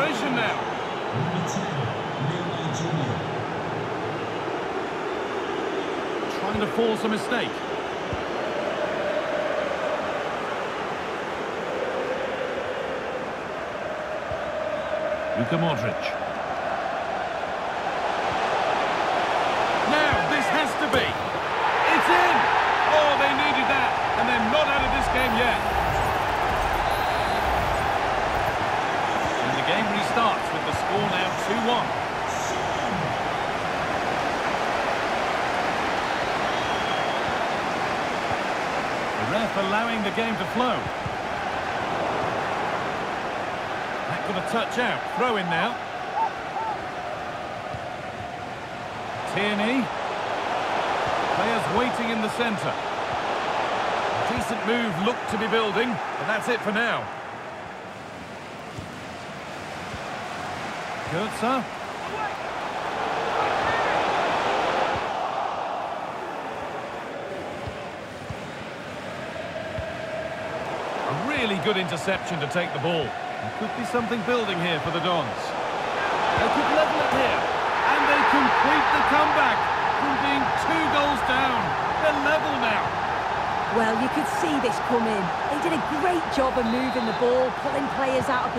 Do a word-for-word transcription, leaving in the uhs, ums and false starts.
concentration now. Trying to force a mistake. Luka Modric. Now, this has to be. It's in! Oh, they needed that, and they're not out of this game yet. And the game restarts with the score now two one. The ref allowing the game to flow. That got a touch out. Throw in now. Tierney. Players waiting in the centre. Decent move looked to be building, but that's it for now. Goetze. A really good interception to take the ball. There could be something building here for the Dons. They could level it here, and they complete the comeback from being two goals down. They're level now. Well, you could see this coming. They did a great job of moving the ball, pulling players out of